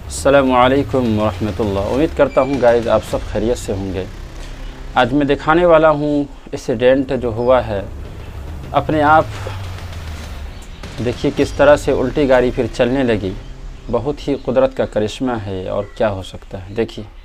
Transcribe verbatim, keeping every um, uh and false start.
अस्सलामु अलैकुम वरहमतुल्लाह। उम्मीद करता हूँ गाइज़ आप सब खैरियत से होंगे। आज मैं दिखाने वाला हूँ एक्सीडेंट जो हुआ है अपने आप। देखिए किस तरह से उल्टी गाड़ी फिर चलने लगी। बहुत ही कुदरत का करिश्मा है और क्या हो सकता है। देखिए